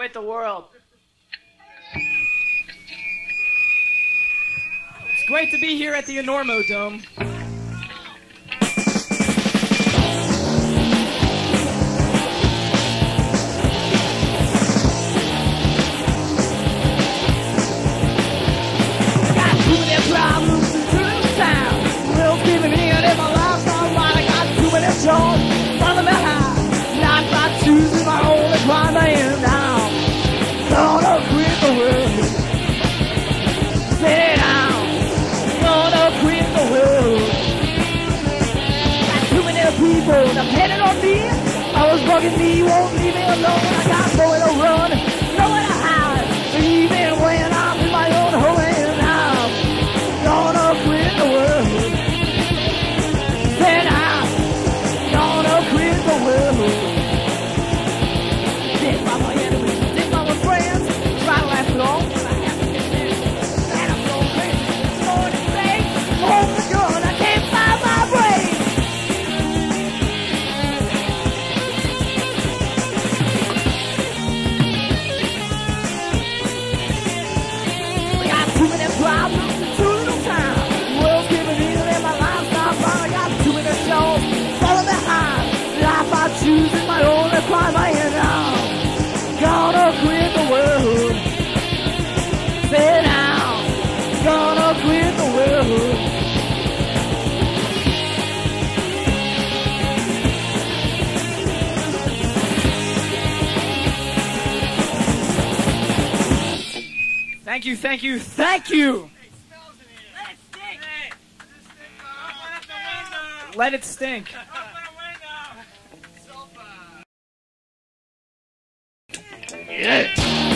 with the world. It's great to be here at the Enormo Dome. Follow me high, not by choosing my only crime I am now. Gonna quit the world. Sit down. Gonna quit the world. Got too many people depending on me. Always bugging me, won't leave me alone. I got nowhere to run, nowhere to hide. Even when I'm in my own home and I'm gonna quit the world. Sit down. Quit the world. Dead by my enemies, dead by my friends. Try to last long, but I have to get there. And I'm going crazy. Going to say, hold the gun, I can't find my brain. We got too many problems and too little time. The world's giving in and my life's not fine. I got too many shows, follow behind. Life I choose is my only crime I am now. Gonna quit the world. Sit down. Gonna quit the world. Thank you, thank you, thank you. Let it stink. Yeah.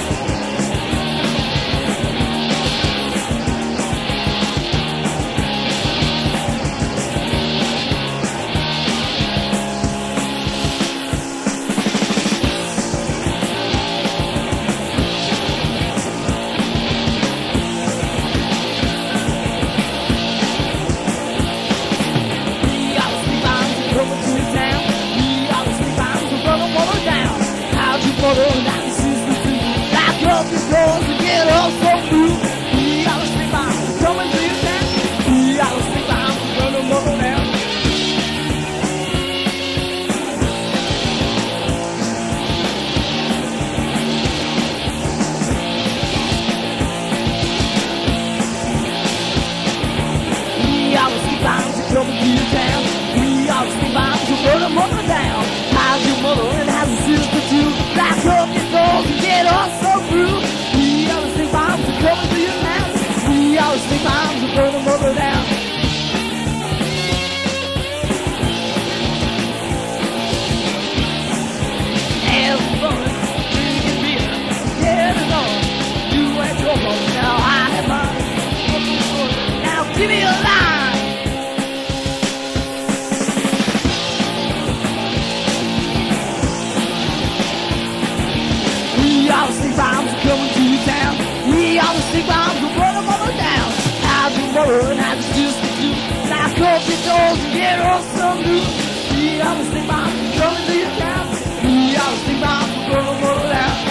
Give me a line. We all the bombs are coming to town. We all the bombs are running mother down. How's your mother and how's your sister do? Knock up your doors and get off some news. We all the bombs are coming to your town. We all the bombs are running mother down.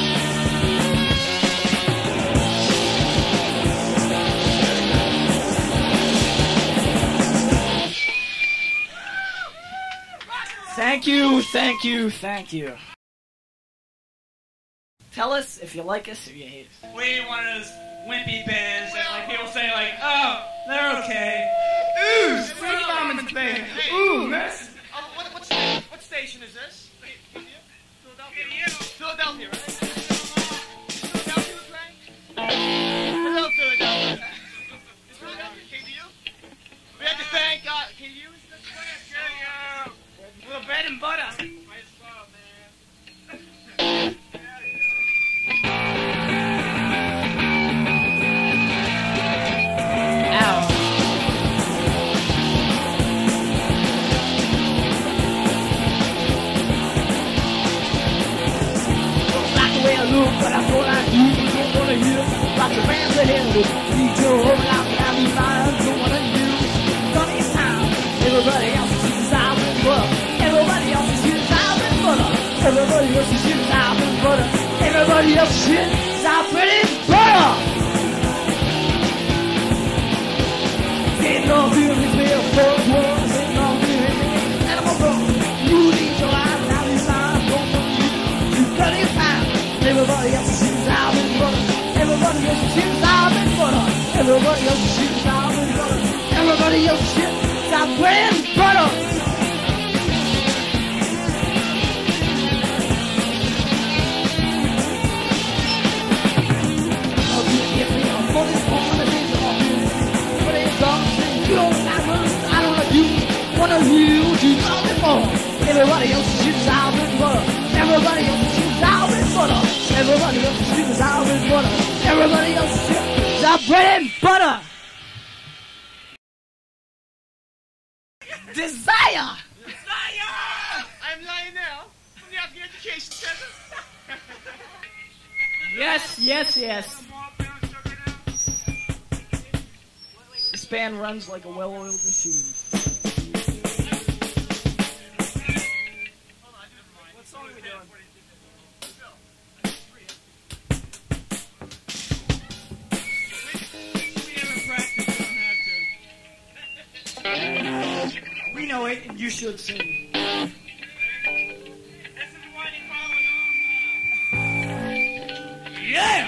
Thank you, thank you, thank you. Tell us if you like us or you hate us. We ain't one of those wimpy bands that like people say like, oh, they're okay. Ooh, Sweet Bombing's band. Ooh, that's... What station is this? Philadelphia. Philadelphia, right? Philadelphia was playing? Hello, Philadelphia. Is Philadelphia KDU? We have to thank KDU. A little bread and butter. Might as well, man. Ow. Don't like the way I look, but I'm gonna do. You don't wanna hear. Like the bands ahead of me. Need your whole life, I need mine. Don't wanna do. Funny time. Everybody else is shooting out with butter. Everybody else is shooting out with butter. Everybody else is shooting out with butter. Everybody Everybody else shit is our bread and butter. Sitting on here, this real first one. Sitting on here, animal bro. You need your eyes, now these eyes don't look you. You got it fine. Everybody else shit is our bread and butter. Everybody else shit is our bread and butter. Everybody else shit is our bread and butter. Everybody else shit is our bread and butter. Everybody else shoots out with butter. Everybody else shoots out with butter. Everybody else shoots out with butter. Everybody else shoots out bread and butter. Desire. I'm Lionel from the African Education Center. Yes, yes, yes. This band runs like a well-oiled machine. What song are we doing? We haven't practiced, we don't have to. We know it, and you should sing. This is what you call it. Yeah!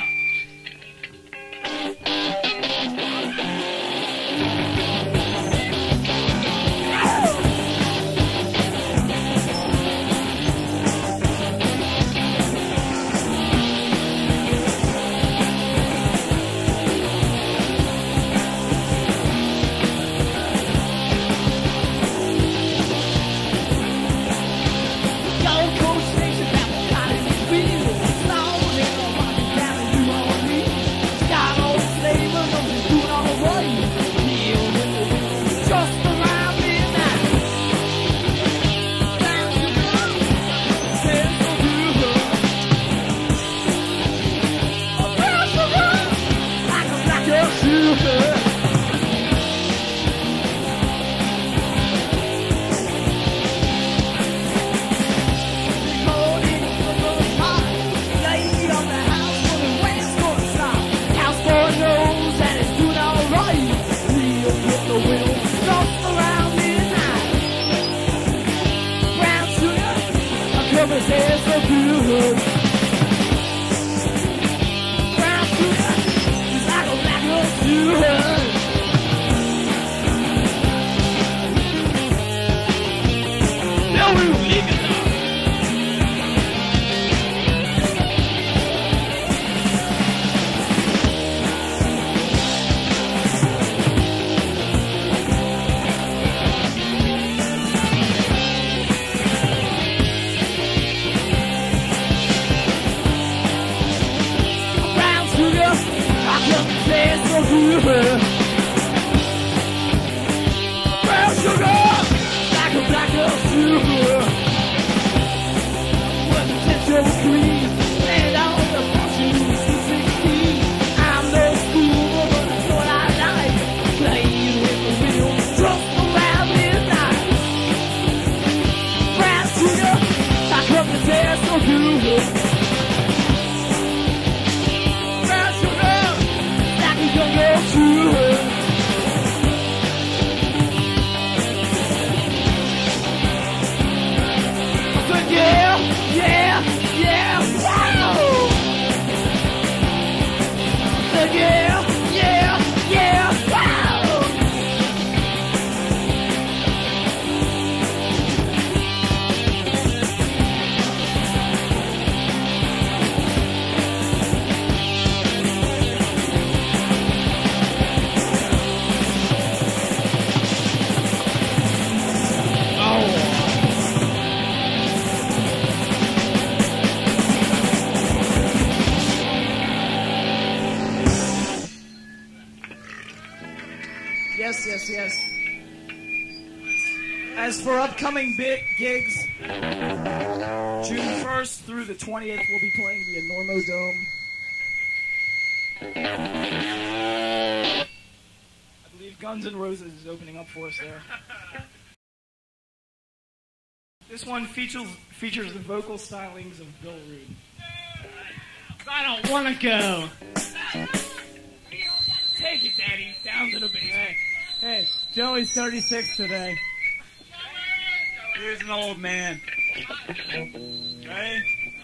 Yes, yes, yes. As for upcoming gigs, June 1st through the 20th, we'll be playing the Enormo Dome. I believe Guns N' Roses is opening up for us there. This one features the vocal stylings of Bill Reed. I don't want to go. Take it, Daddy, down to the basement. Hey, Joey's 36 today. Here's an old man. Ready?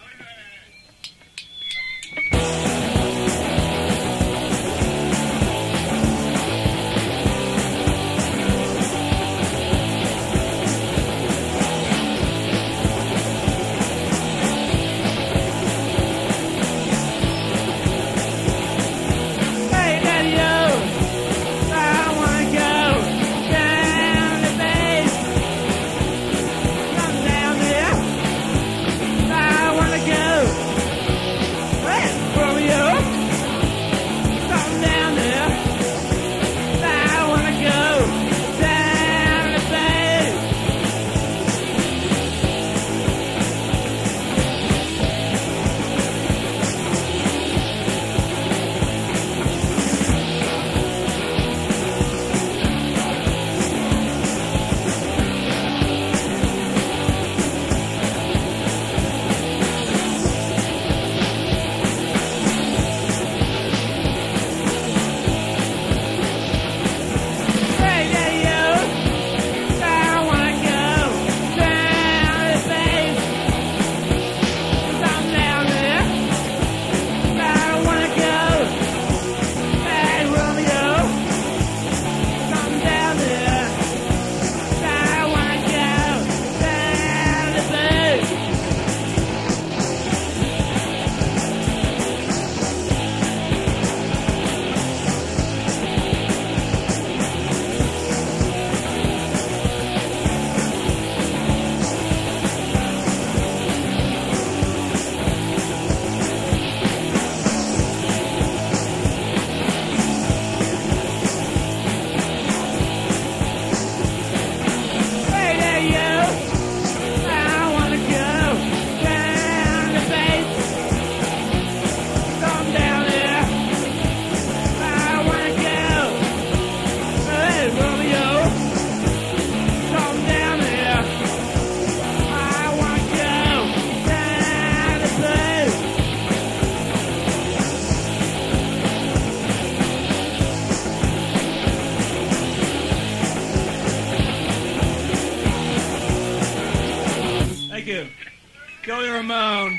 Joey Ramone,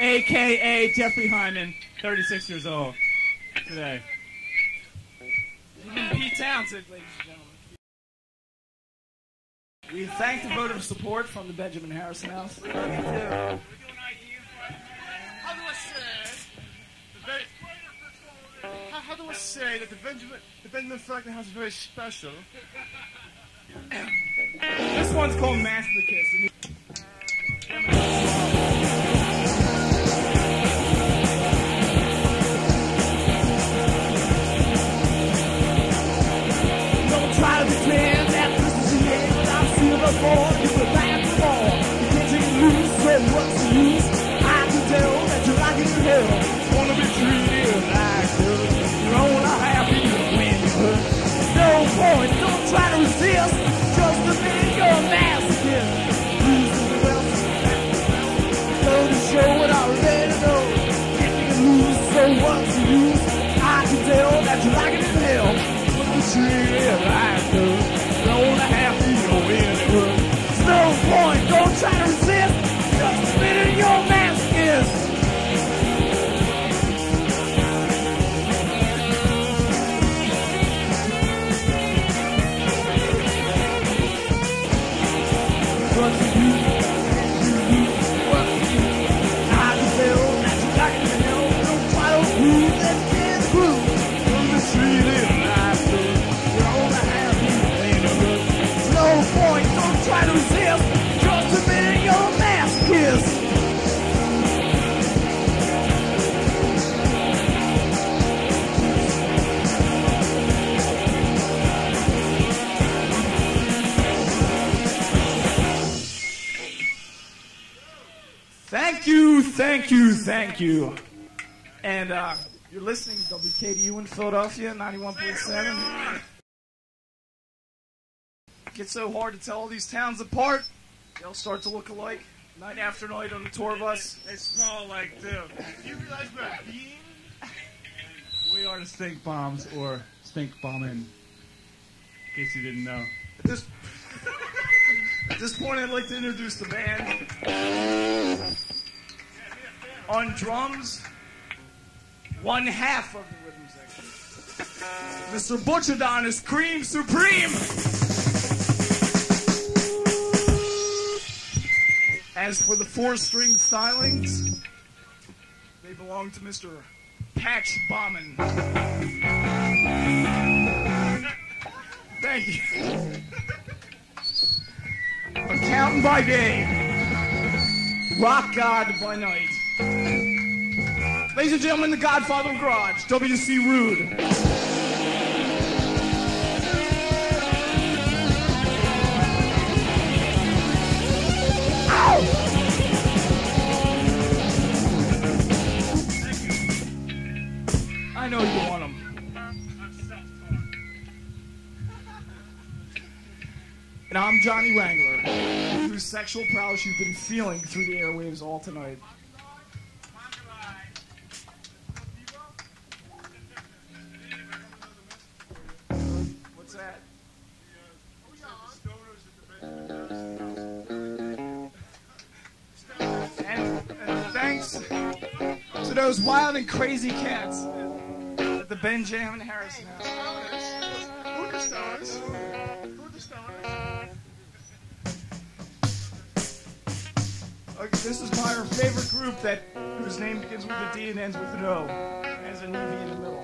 a.k.a. Jeffrey Hyman, 36 years old today. Even Pete Townsend, ladies and gentlemen. We thank the vote of support from the Benjamin Harrison House. How do I say that the Benjamin Franklin House is very special? This one's called Master Kiss. Don't try to pretend that this is the end without seeing before. You were back before. You can't take loose, so what's the use? I can tell that you're like in hell. Wanna be treated like this. You're only happy when you hurt. No point, don't try to resist. Just a minute, you're a masochist. Losing the rest. Go to show what I already know. If you can lose, so what's the use? I can tell that you're like it in hell. Treated like this. You're only happy when it hurts. There's no point, don't try to resist. Just a minute, you're a masochist. What's the use? What's the use? I can tell that you're like it in hell. Don't try to prove that it's true. You're treated like this. You're only happy when it hurts. There's no point, don't try to resist. Just a minute, you're a masochist. Thank you, thank you, thank you. And you're listening to WKDU in Philadelphia, 91.7. It gets so hard to tell all these towns apart. They all start to look alike. Night after night on the tour bus. They smell like too. You realize we're a being? We are the Stink Bombs, or Stink Bombin', in case you didn't know. At this point, I'd like to introduce the band. On drums, one half of the rhythm section, Mr. Butchadonis Cream Supreme. As for the four-string stylings, they belong to Mr. Patch Bombin'. Thank you. Accountant by day, rock god by night. Ladies and gentlemen, the Godfather of Garage, W.C. Rude. Ow! I know you want them. And I'm Johnny Wrangler, whose sexual prowess you've been feeling through the airwaves all tonight. What's that? And thanks to those wild and crazy cats at the Benjamin Harrison House. Who the stoners? Who the stoners? Okay, this is my favorite group whose name begins with a D and ends with an O. Has an EV in the middle.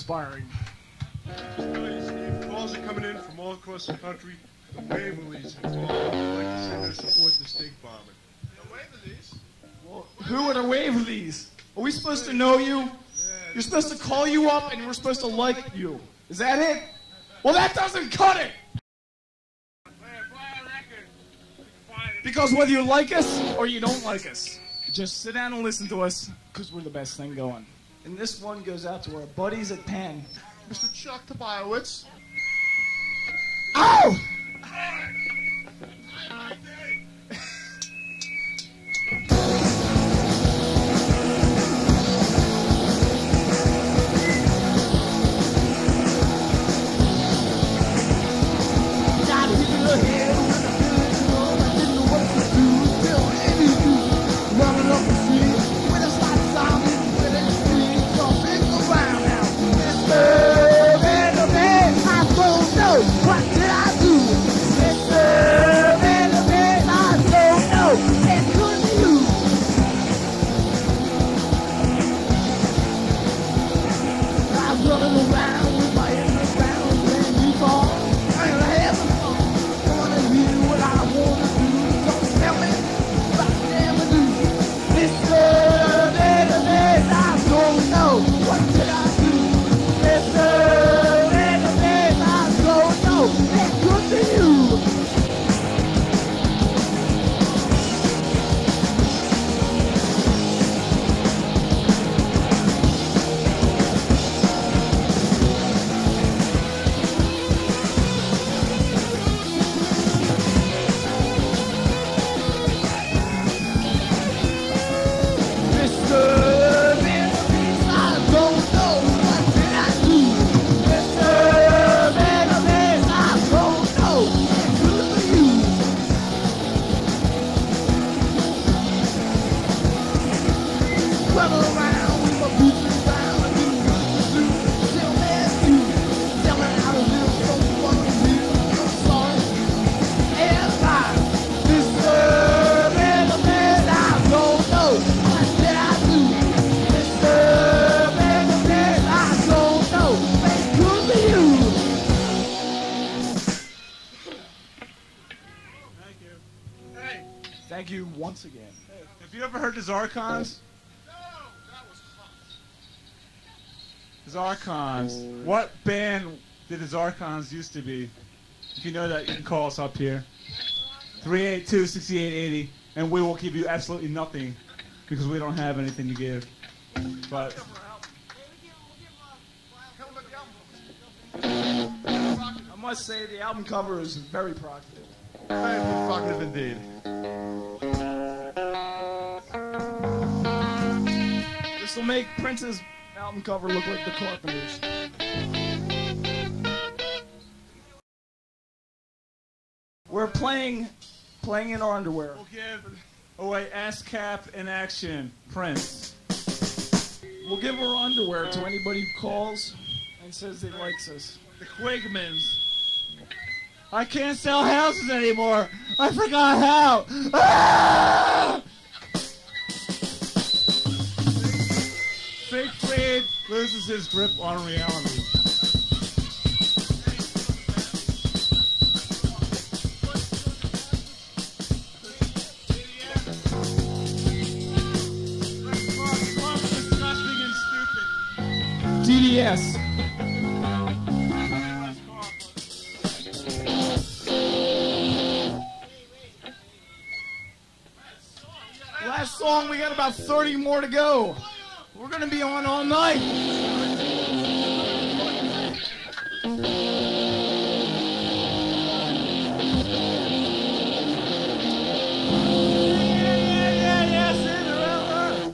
inspiring. Hey, Steve, calls are coming in from all across the country. The Waverleys involved. I'd like to send their support to stink bombing. The Waverleys? Well, who are the Waverleys? Are we supposed to know you? You're supposed to call you up and we're supposed to like you. Is that it? Well, that doesn't cut it! Because whether you like us or you don't like us, just sit down and listen to us, because we're the best thing going. And this one goes out to our buddies at Penn. Mr. Chuck Tobiowicz. Ow! Thank you once again. Have you ever heard the Zarkons? No, that was hot. Zarkons. What band did the Zarkons used to be? If you know that, you can call us up here. 382-6880, and we will give you absolutely nothing because we don't have anything to give. But I must say the album cover is very provocative. Very provocative indeed. This will make Prince's album cover look like the Carpenters. We're playing in our underwear. we'll give away ASCAP in action, Prince. We'll give our underwear to anybody who calls and says they likes us. The Quigmans. I can't sell houses anymore. I forgot how. Ah! Siegfried loses his grip on reality. Disgusting and stupid. DDS. Last song, we got about 30 more to go. We're going to be on all night. Yeah, Cinderella.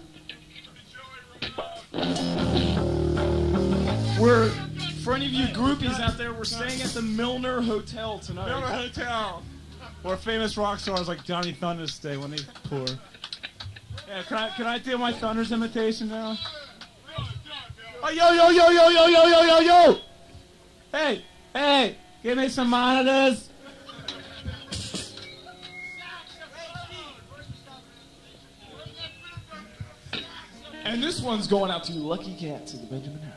We're, for any of you groupies out there, we're staying at the Milner Hotel tonight. Milner Hotel, where famous rock stars like Johnny Thunders stay when they tour. Yeah, can I do my Thunders imitation now? Oh, yo! Hey, give me some monitors. And this one's going out to Lucky Cats at the Benjamin Harrison.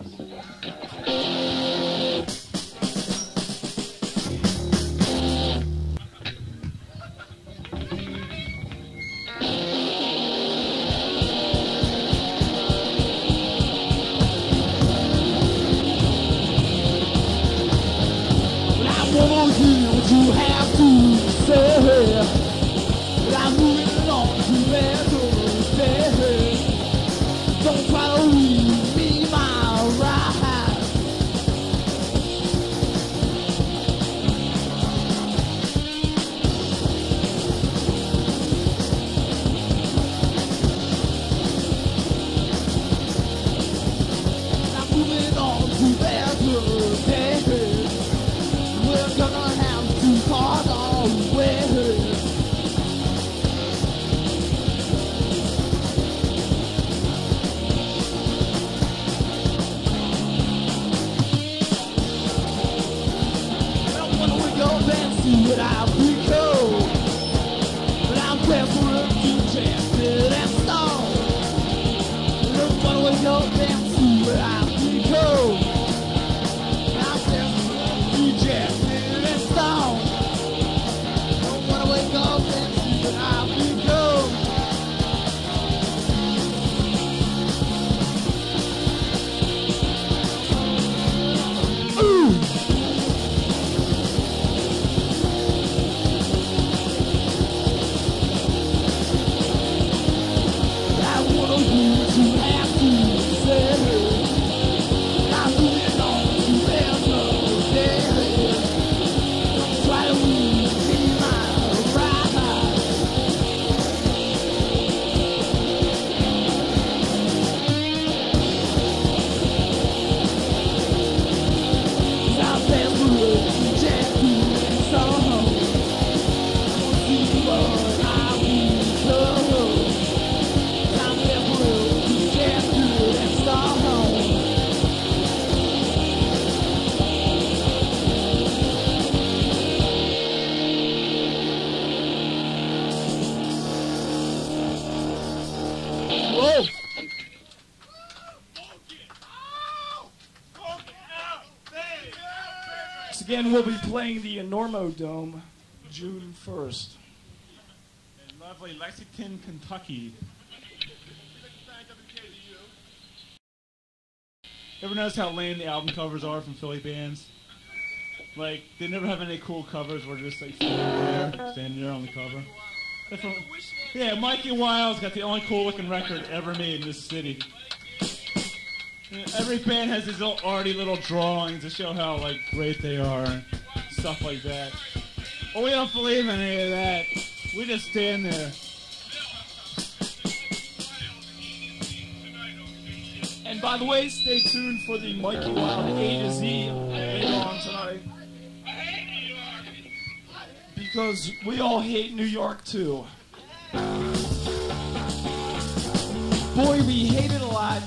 Again, we'll be playing the Enormo Dome June 1st. In lovely Lexington, Kentucky. Ever notice how lame the album covers are from Philly bands? Like, they never have any cool covers. We're just like standing there on the cover. That's from, yeah, Mikey Wild's got the only cool looking record ever made in this city. Every band has these little arty little drawings to show how like great they are and stuff like that. Well, we don't believe in any of that. We just stand there. And by the way, stay tuned for the Mikey Wild A to Z later on tonight. Because we all hate New York too. Boy, we hate it a lot.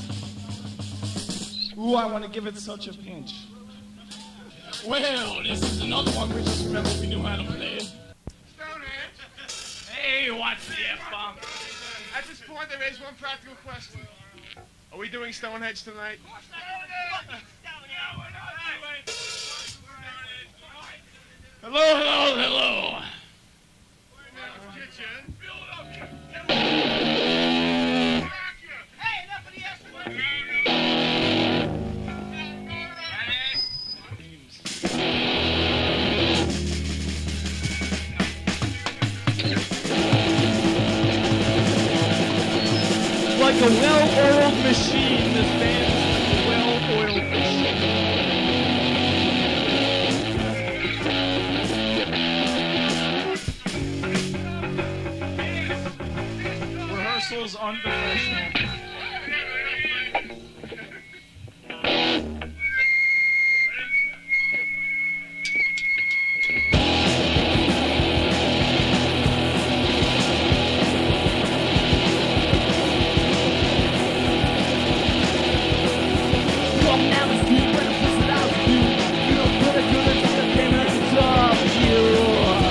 Ooh, I want to give it such a pinch. Well, this is another one we just remember we knew how to play. Stonehenge. Hey, what's the F-bomb? At this point, there is one practical question. Are we doing Stonehenge tonight? Hello, hello, hello. Like a well-oiled machine, this band is a well-oiled machine. Rehearsal's unprofessional.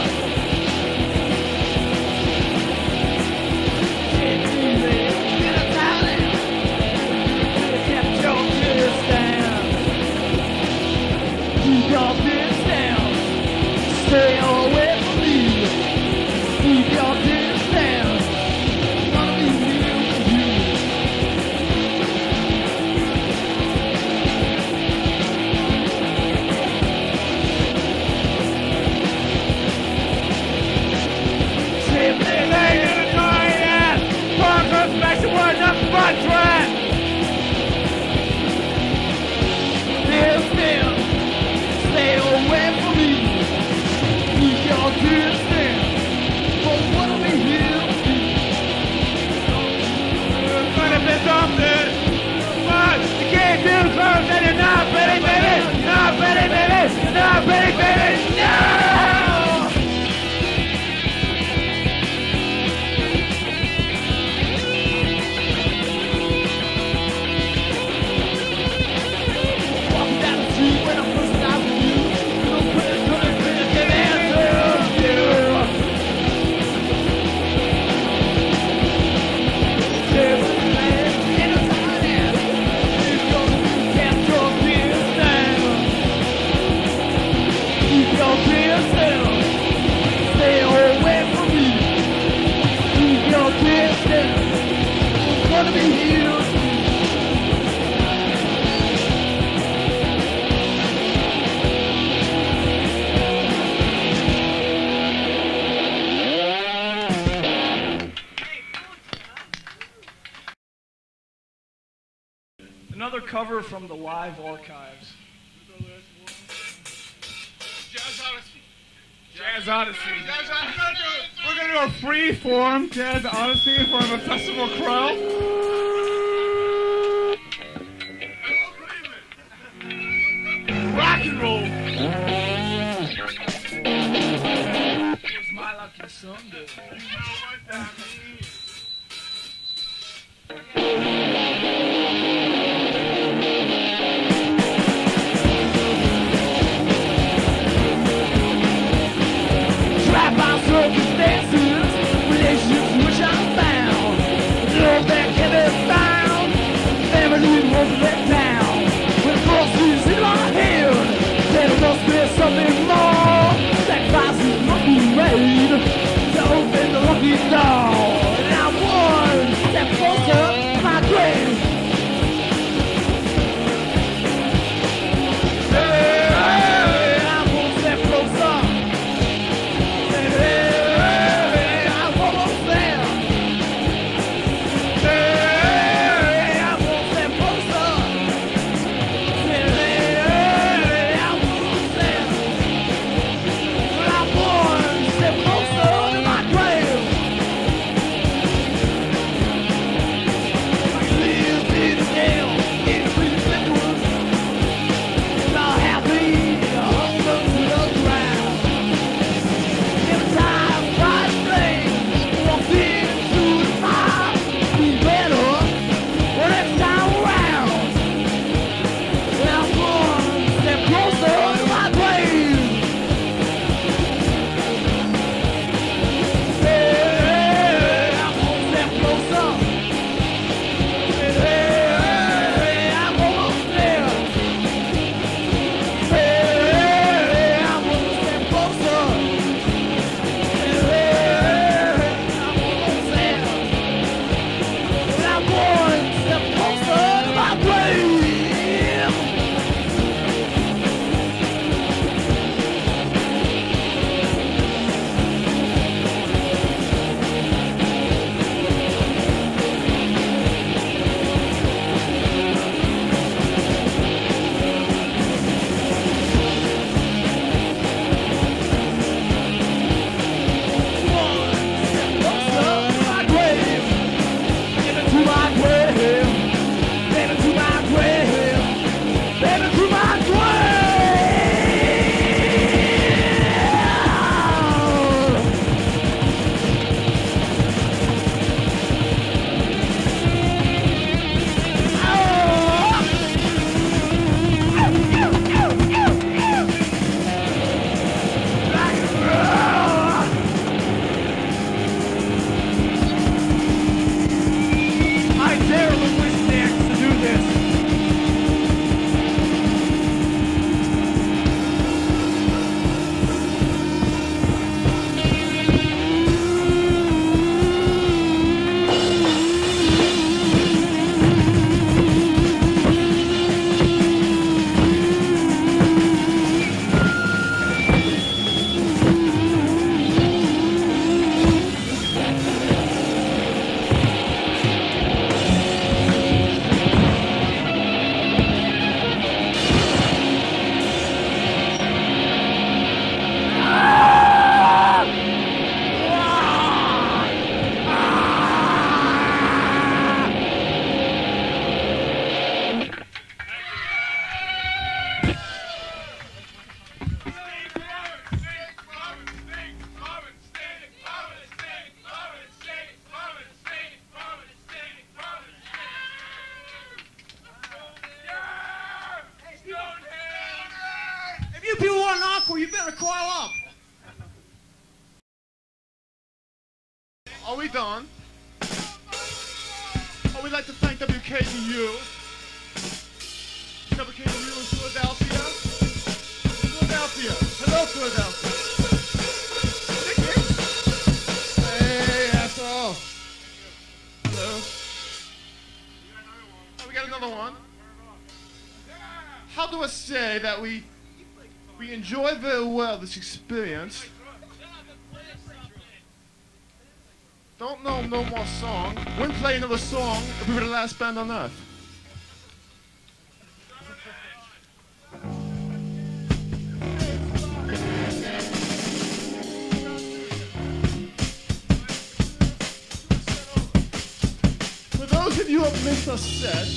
Get cover from the live archives. Jazz Odyssey. Jazz Odyssey. We're gonna do a free form Jazz Odyssey for the Festival Crow. Rock and roll. It's my lucky Sunday. Trapped by circumstances, relationships which I found. Love that can be found, family won't let down. With forces in my head, there must be something more. Sacrifices must be made to open the lucky door. And I'm one step closer to my grave. Hey, I'm one step closer. You better coil up. Are we done? Oh, we'd like to thank WKBU. WKBU in Philadelphia. Philadelphia. Hello, Philadelphia. Hey, asshole. Hello. Oh, we got another one. How do I say that we enjoy very well this experience? Don't know no more song. Wouldn't play another song if we were the last band on earth. Mr. Set.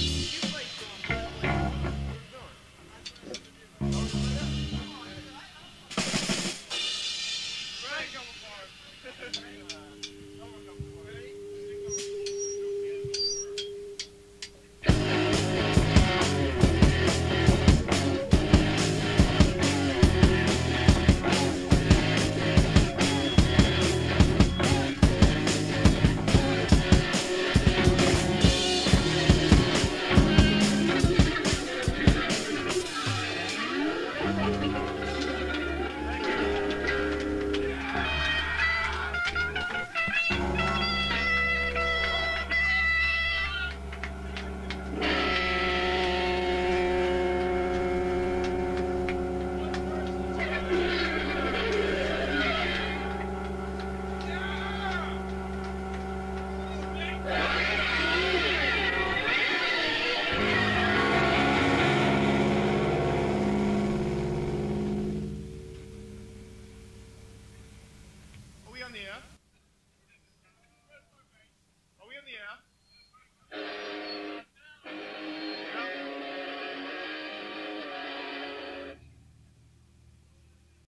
Are we on the air?